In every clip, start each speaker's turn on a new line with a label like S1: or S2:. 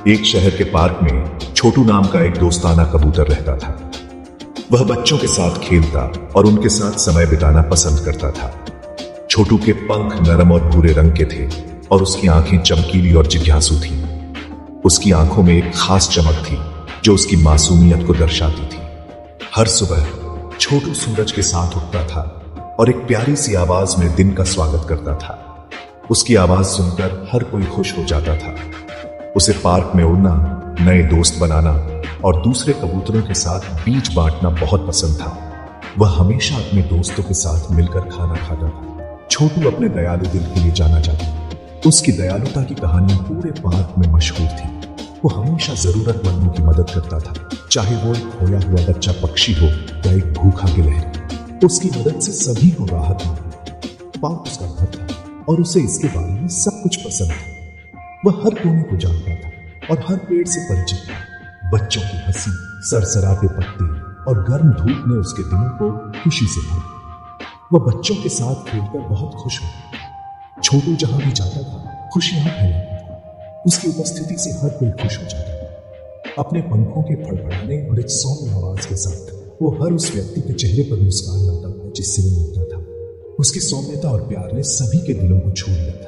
S1: एक शहर के पार्क में छोटू नाम का एक दोस्ताना कबूतर रहता था। वह बच्चों के साथ खेलता और उनके साथ समय बिताना पसंद करता था। छोटू के पंख नरम और भूरे रंग के थे और उसकी आंखें चमकीली और जिज्ञासु थीं। उसकी आंखों में एक खास चमक थी जो उसकी मासूमियत को दर्शाती थी। हर सुबह छोटू सूरज के साथ उठता था और एक प्यारी सी आवाज में दिन का स्वागत करता था। उसकी आवाज सुनकर हर कोई खुश हो जाता था। उसे पार्क में उड़ना, नए दोस्त बनाना और दूसरे कबूतरों के साथ बीज बांटना बहुत पसंद था। वह हमेशा अपने दोस्तों के साथ मिलकर खाना खाता था। छोटू अपने दयालु दिल के लिए जाना जाता। उसकी दयालुता की कहानियां पूरे पार्क में मशहूर थी। वो हमेशा जरूरतमंदों की मदद करता था, चाहे वो एक खोया हुआ बच्चा पक्षी हो या एक भूखा गिलहरी। उसकी मदद से सभी को राहत मिली। पार्क उसका घर था और उसे इसके बारे में सब कुछ पसंद था। वह हर कोने को जानता था और हर पेड़ से परिचित था। बच्चों की हंसी, सरसराते पत्ते और गर्म धूप ने उसके दिलों को खुशी से भरा। वह बच्चों के साथ खेलकर बहुत खुश हो। छोटू जहां भी जाता था, खुशियां फैलाता था। उसकी उपस्थिति से हर कोई खुश हो जाता था। अपने पंखों के फड़फड़ाने और एक सौम्य आवाज के साथ वो हर उस व्यक्ति के चेहरे पर मुस्कान लाता था जिससे वो मिलता था। उसकी सौम्यता और प्यार ने सभी के दिलों को छू लिया था।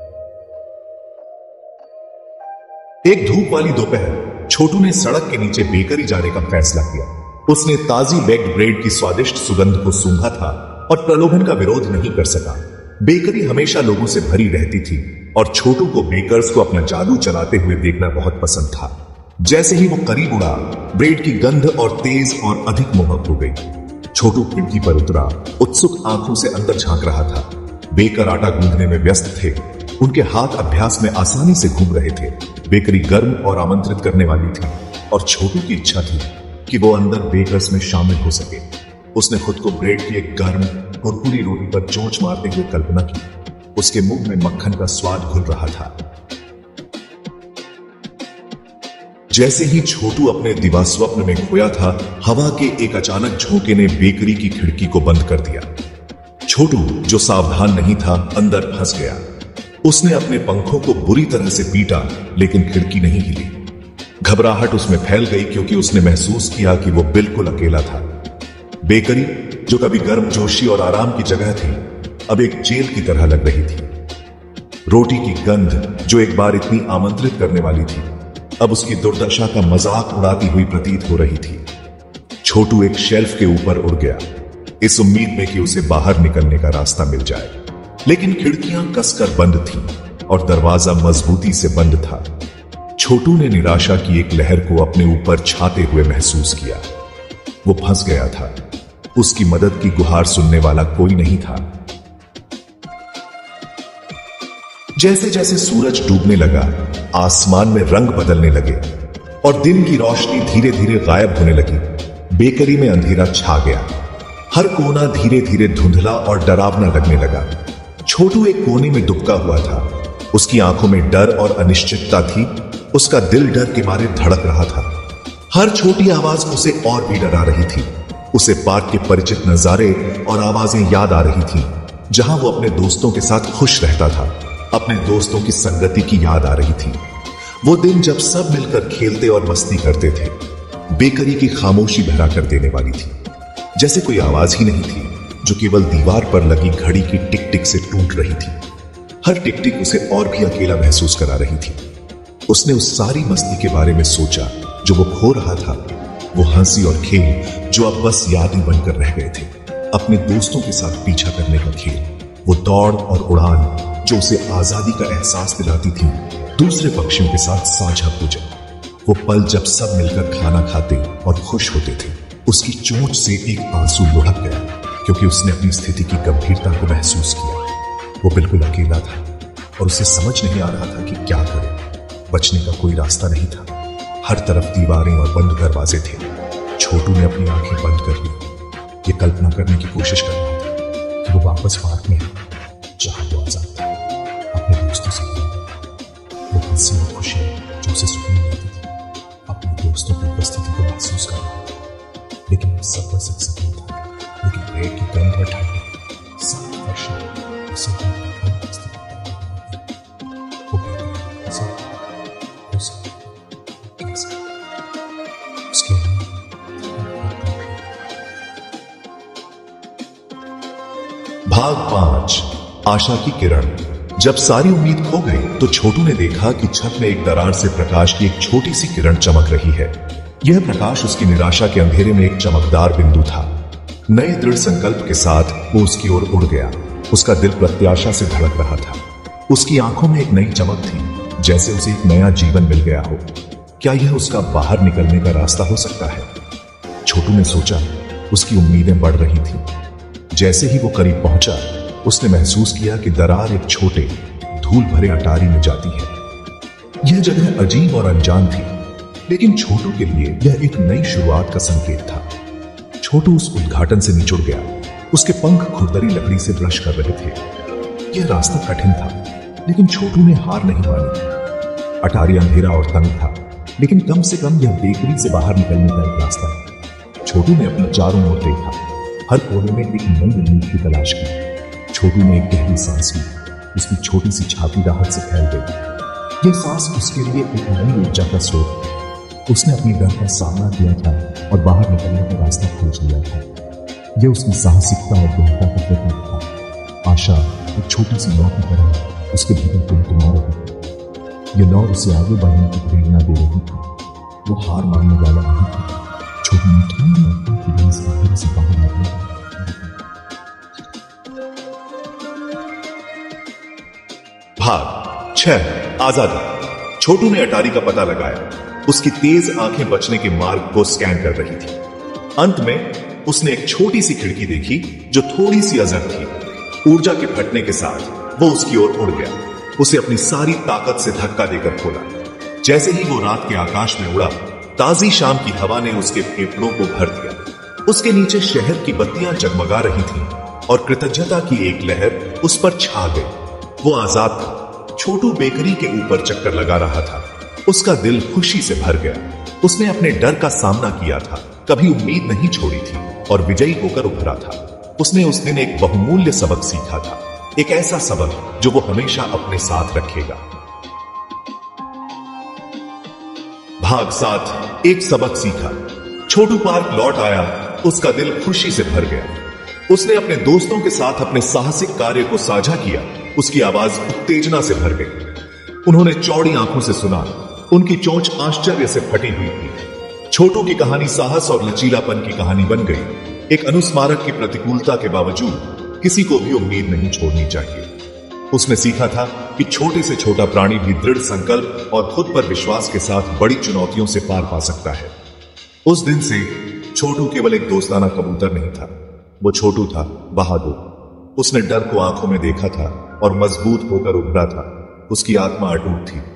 S1: एक धूप वाली दोपहर छोटू ने सड़क के नीचे बेकरी जाने का फैसला किया। उसने ताजी बेक्ड ब्रेड की स्वादिष्ट सुगंध को सूंघा था और प्रलोभन का विरोध नहीं कर सका। बेकरी हमेशा लोगों से भरी रहती थी और छोटू को बेकर्स को अपना जादू चलाते हुए देखना बहुत पसंद था। जैसे ही वो करीब उड़ा, ब्रेड की गंध और तेज और अधिक मोहक हो गई। छोटू खिड़की पर उतरा, उत्सुक आंखों से अंदर झांक रहा था। बेकर आटा गूंथने में व्यस्त थे। उनके हाथ अभ्यास में आसानी से घूम रहे थे। बेकरी गर्म और आमंत्रित करने वाली थी और छोटू की इच्छा थी कि वो अंदर बेकर्स में शामिल हो सके। उसने खुद को ब्रेड की एक गर्म कुरकुरी रोटी पर चोंच मारते हुए कल्पना की। उसके मुंह में मक्खन का स्वाद घुल रहा था। जैसे ही छोटू अपने दिवास्वप्न में खोया था, हवा के एक अचानक झोंके ने बेकरी की खिड़की को बंद कर दिया। छोटू, जो सावधान नहीं था, अंदर फंस गया। उसने अपने पंखों को बुरी तरह से पीटा, लेकिन खिड़की नहीं हिली। घबराहट उसमें फैल गई क्योंकि उसने महसूस किया कि वो बिल्कुल अकेला था। बेकरी, जो कभी गर्मजोशी और आराम की जगह थी, अब एक जेल की तरह लग रही थी। रोटी की गंध, जो एक बार इतनी आमंत्रित करने वाली थी, अब उसकी दुर्दशा का मजाक उड़ाती हुई प्रतीत हो रही थी। छोटू एक शेल्फ के ऊपर उड़ गया, इस उम्मीद में कि उसे बाहर निकलने का रास्ता मिल जाए, लेकिन खिड़कियां कसकर बंद थीं और दरवाजा मजबूती से बंद था। छोटू ने निराशा की एक लहर को अपने ऊपर छाते हुए महसूस किया। वो फंस गया था। उसकी मदद की गुहार सुनने वाला कोई नहीं था। जैसे जैसे सूरज डूबने लगा, आसमान में रंग बदलने लगे और दिन की रोशनी धीरे धीरे गायब होने लगी। बेकरी में अंधेरा छा गया। हर कोना धीरे धीरे धुंधला और डरावना लगने लगा। छोटू एक कोने में दुबका हुआ था। उसकी आंखों में डर और अनिश्चितता थी। उसका दिल डर के मारे धड़क रहा था। हर छोटी आवाज उसे और भी डरा रही थी। उसे पार्क के परिचित नजारे और आवाजें याद आ रही थीं, जहां वो अपने दोस्तों के साथ खुश रहता था। अपने दोस्तों की संगति की याद आ रही थी। वो दिन जब सब मिलकर खेलते और मस्ती करते थे। बेकरी की खामोशी भरा कर देने वाली थी। जैसे कोई आवाज ही नहीं थी, जो केवल दीवार पर लगी घड़ी की टिक टिक से टूट रही थी। हर टिक टिक उसे और भी अकेला महसूस करा रही थी। उसने उस सारी मस्ती के बारे में सोचा जो वो खो रहा था। वो हंसी और खेल जो अब बस यादें बनकर रह गए थे। अपने दोस्तों के साथ पीछा करने का खेल, वो दौड़ और उड़ान जो उसे आजादी का एहसास दिलाती थी। दूसरे पक्षियों के साथ साझा भोजन, वो पल जब सब मिलकर खाना खाते और खुश होते थे। उसकी चोंच से एक आंसू लुढ़क गया क्योंकि उसने अपनी स्थिति की गंभीरता को महसूस किया। वो बिल्कुल अकेला था और उसे समझ नहीं आ रहा था कि क्या करे। बचने का कोई रास्ता नहीं था। हर तरफ दीवारें और बंद दरवाजे थे। छोटू ने अपनी आंखें बंद कर ली। ये कल्पना करने की कोशिश कर रहा था कि वो वापस पार्क में है जहां वो आजाद था, अपने दोस्तों से। वो हंसी और खुशी जो उसे सुकून देती थी, अपने दोस्तों की उपस्थिति को महसूस कर रहा था। लेकिन सब बस एक सपना था। लेकिन ब्रेड की गंध और ठंडी सारी वर्षा उसे वो
S2: उसके लिए।
S1: भाग 5 आशा की किरण। जब सारी उम्मीद खो गई तो छोटू ने देखा कि छत में एक दरार से प्रकाश की एक छोटी सी किरण चमक रही है। यह प्रकाश उसकी निराशा के अंधेरे में एक चमकदार बिंदु था। नए दृढ़ संकल्प के साथ वो उसकी ओर उड़ गया। उसका दिल प्रत्याशा से धड़क रहा था। उसकी आंखों में एक नई चमक थी, जैसे उसे एक नया जीवन मिल गया हो। क्या यह उसका बाहर निकलने का रास्ता हो सकता है? छोटू ने सोचा। उसकी उम्मीदें बढ़ रही थी। जैसे ही वो करीब पहुंचा, उसने महसूस किया कि दरार एक छोटे धूल भरे अटारी में जाती है। यह जगह अजीब और अनजान थी, लेकिन छोटू के लिए यह एक नई शुरुआत का संकेत था। छोटू उस उद्घाटन से निचुड़ गया। उसके पंख खुरदरी लकड़ी से ब्रश कर रहे थे। यह रास्ता कठिन था, लेकिन छोटू ने हार नहीं मानी। अटारी अंधेरा और तंग था, लेकिन कम से कम यह बेकरी से बाहर निकलने का एक रास्ता था। छोटू ने अपने चारों ओर देखा। हर कोने में एक नई उम्मीद की तलाश की। छोटू ने एक गहरी सांस ली। उसकी छोटी सी छाती राहत से फैल गई। यह सांस उसके लिए एक नई ऊर्जा का स्रोत था। उसने अपनी डर का सामना किया था और बाहर निकलने का रास्ता खोज लिया था। यह उसकी साहसिकता और दृढ़ता का प्रतीक था। आशा एक छोटी सी लौ की तरह उसके भीतर टिमटिमा रही थी। यह लौ उसे आगे बढ़ने की प्रेरणा दे रही थी। वो हार मानने वाला नहीं था। छोटू ने ठान लिया कि वह इस अंधेरे से बाहर निकलेगा। भाग 6 आजादी। छोटू ने अटारी का पता लगाया। उसकी तेज आंखें बचने के मार्ग को स्कैन कर रही थी। अंत में उसने एक छोटी सी खिड़की देखी जो थोड़ी सी अजर थी। ऊर्जा के फटने के साथ वो उसकी ओर उड़ गया। उसे अपनी सारी ताकत से धक्का देकर खोला। जैसे ही वो रात के आकाश में उड़ा, ताजी शाम की हवा ने उसके फेफड़ों को भर दिया। उसके नीचे शहर की बत्तियां जगमगा रही थीं और कृतज्ञता की एक लहर उस पर छा गई। वो आजाद था। छोटू बेकरी के ऊपर चक्कर लगा रहा था। उसका दिल खुशी से भर गया। उसने अपने डर का सामना किया था, कभी उम्मीद नहीं छोड़ी थी और विजयी होकर उभरा था। उसने उस दिन एक बहुमूल्य सबक सीखा था, एक ऐसा सबक जो वो हमेशा अपने साथ रखेगा। भाग 7 एक सबक सीखा। छोटू पार्क लौट आया। उसका दिल खुशी से भर गया। उसने अपने दोस्तों के साथ अपने साहसिक कार्य को साझा किया। उसकी आवाज उत्तेजना से भर गई। उन्होंने चौड़ी आंखों से सुना। उनकी चोंच आश्चर्य से फटी हुई थी। छोटू की कहानी साहस और लचीलापन की कहानी बन गई। एक अनुस्मारक की प्रतिकूलता के बावजूद किसी को भी उम्मीद नहीं छोड़नी चाहिए। उसने सीखा था कि छोटे से छोटा प्राणी भी दृढ़ संकल्प और खुद पर विश्वास के साथ बड़ी चुनौतियों से पार पा सकता है। उस दिन से छोटू केवल एक दोस्ताना कबूतर नहीं था, वो छोटू था बहादुर। उसने डर को आंखों में देखा था और मजबूत होकर उभरा था। उसकी आत्मा अटूट थी।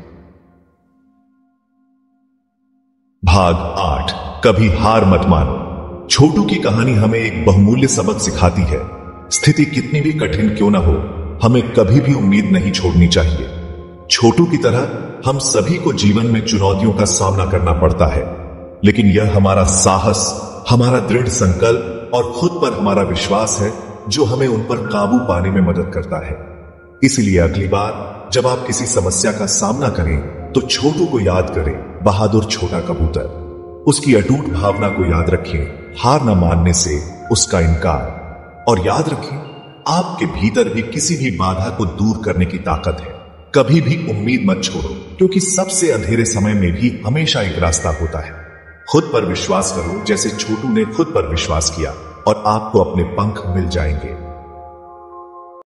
S1: भाग 8 कभी हार मत मानो। छोटू की कहानी हमें एक बहुमूल्य सबक सिखाती है। स्थिति कितनी भी कठिन क्यों ना हो, हमें कभी भी उम्मीद नहीं छोड़नी चाहिए। छोटू की तरह हम सभी को जीवन में चुनौतियों का सामना करना पड़ता है, लेकिन यह हमारा साहस, हमारा दृढ़ संकल्प और खुद पर हमारा विश्वास है जो हमें उन पर काबू पाने में मदद करता है। इसलिए अगली बार जब आप किसी समस्या का सामना करें तो छोटू को याद करें, बहादुर छोटा कबूतर। उसकी अटूट भावना को याद रखें, हार न मानने से उसका इनकार। और याद रखें, आपके भीतर भी किसी भी बाधा को दूर करने की ताकत है। कभी भी उम्मीद मत छोड़ो, क्योंकि सबसे अंधेरे समय में भी हमेशा एक रास्ता होता है। खुद पर विश्वास करो जैसे छोटू ने खुद पर विश्वास किया और आपको अपने पंख मिल जाएंगे।